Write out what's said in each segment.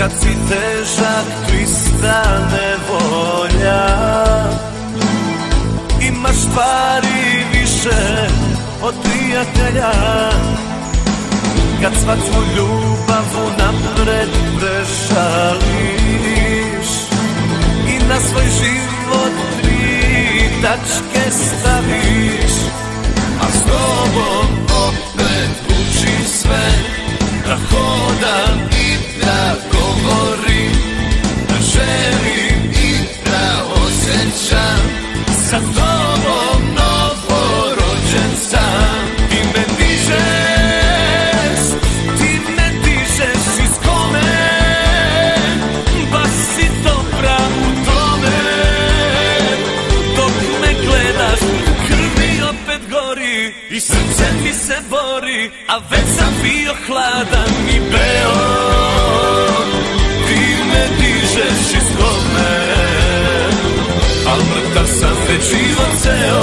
kad si težak 300 nevolja. Imaš stvari više od prijatelja, kad svaku ljubav unapred prešališ i na svoj život 3 tačke staviš. A s tobom opet učim sve, da hodam i da govorim, da želim i da osjećam. Sa tobom novorođen sam. Ti me dižeš, ti me dižeš iz kome, baš si dobra u tome. Dok me gledaš, krv mi opet gori i srce mi se bori, a već sam bio hladan i beo. Ti me dižeš iz kome, al mrtav sam već život ceo.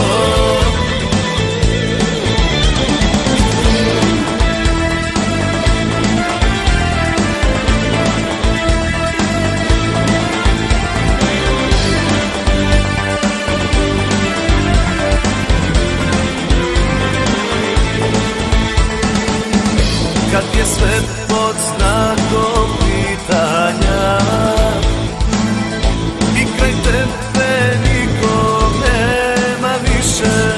Kad je sve pod znakom pitanja i kraj tebe nikog nema više,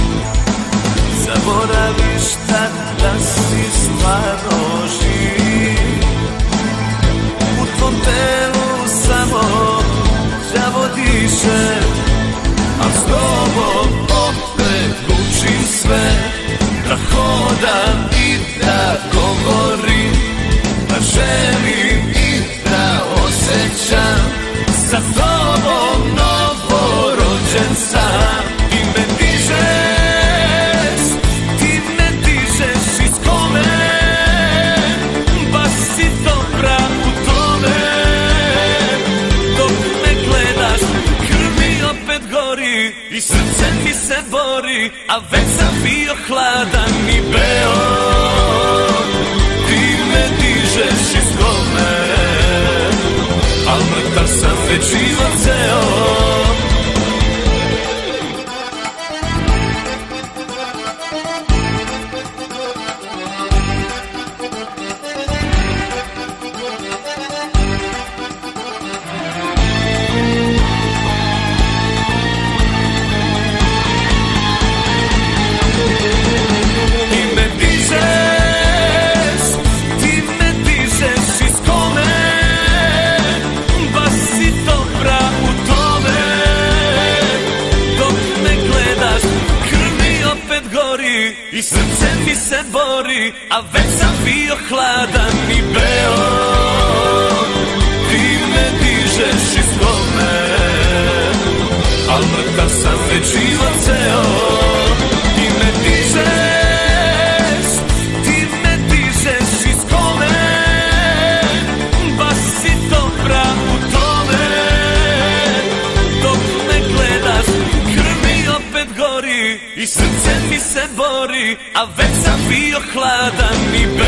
zaboraviš tad da si stvarno živ. U tvom telu samo đavo diše, a s tobom opet učim sve, da hodam i da govorim, da želim i da osjećam. Sa tobom novorođen sam. Ti me dižeš, ti me dižeš iz kome, baš si dobra u tome. Dok me gledaš, krv mi opet gori i srce mi se bori, a već sam bio hladan i beo. Ti me dižeš iz kome, al mrtav sam već život ceo. I srce mi se bori, a već sam bio hladan i beo. Ti me dižeš iz kome, al mrtav sam već život ceo. Ti me dižeš, ti me dižeš iz kome, baš si dobra u tome. Dok me gledaš, krv mi opet gori i srce mi se bori, a već sam bio hladan i